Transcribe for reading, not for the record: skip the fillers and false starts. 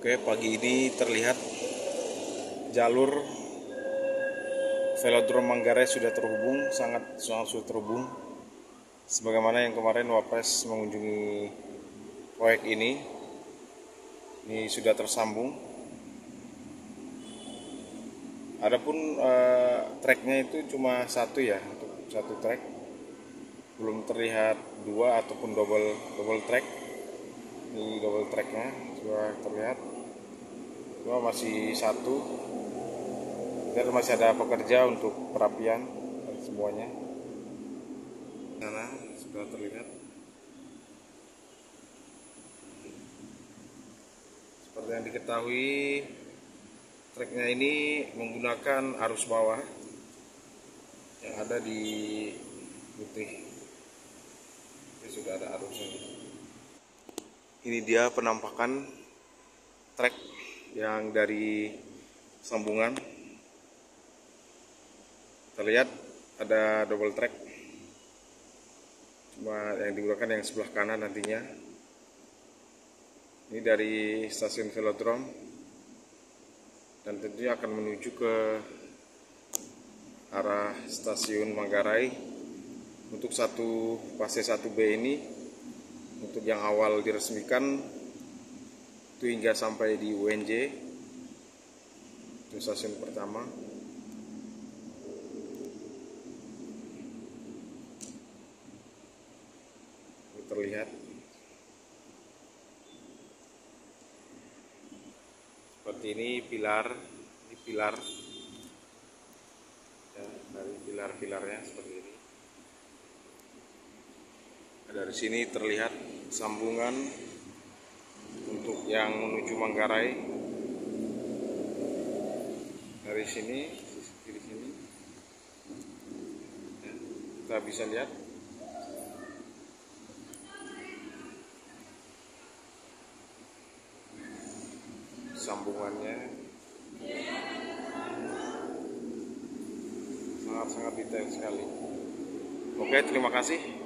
Oke, pagi ini terlihat jalur Velodrome Manggarai sudah terhubung, sangat sudah terhubung. Sebagaimana yang kemarin Wapres mengunjungi proyek ini sudah tersambung. Adapun treknya itu cuma satu ya, untuk satu trek, belum terlihat dua ataupun double track. Ini double tracknya sudah terlihat, cuma masih satu. Dan masih ada pekerja untuk perapian dan semuanya. Sana sudah terlihat. Seperti yang diketahui, treknya ini menggunakan arus bawah yang ada di putih. Ini sudah ada arusnya. Ini dia penampakan trek yang dari sambungan. Terlihat ada double track, cuma yang digunakan yang sebelah kanan nantinya. Ini dari stasiun Velodrome dan tentunya akan menuju ke arah stasiun Manggarai. Untuk satu fase 1B ini, untuk yang awal diresmikan itu hingga sampai di UNJ, itu stasiun pertama. Terlihat seperti ini pilar ya, dari pilar-pilarnya seperti ini. Dari sini terlihat sambungan untuk yang menuju Manggarai. Dari sini ya, kita bisa lihat sambungannya sangat detail sekali. Oke, terima kasih.